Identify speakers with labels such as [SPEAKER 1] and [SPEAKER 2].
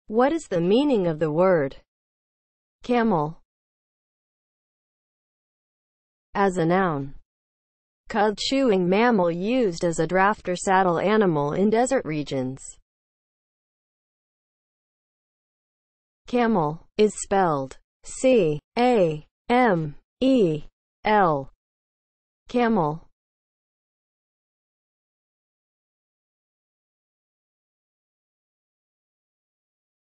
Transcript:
[SPEAKER 1] What is the meaning of the word camel as a noun? Cud-chewing mammal used as a draft or saddle animal in desert regions. Camel is spelled C-A-M-E-L. Camel.